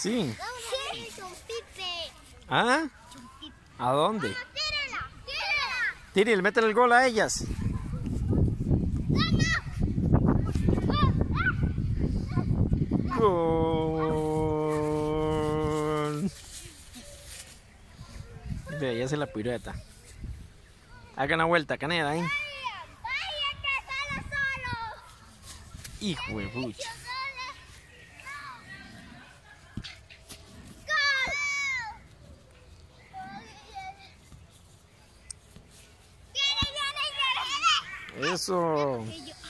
Sí. Sí. ¿Ah? ¿A dónde? Tírala, tírala. Tiril, métele el gol a ellas. Gol. Ve, ya hace la pirueta. Hagan una vuelta, Caneda, ¿eh? Vaya que sale solo. Hijo de pucha. ¡Gol! Eso.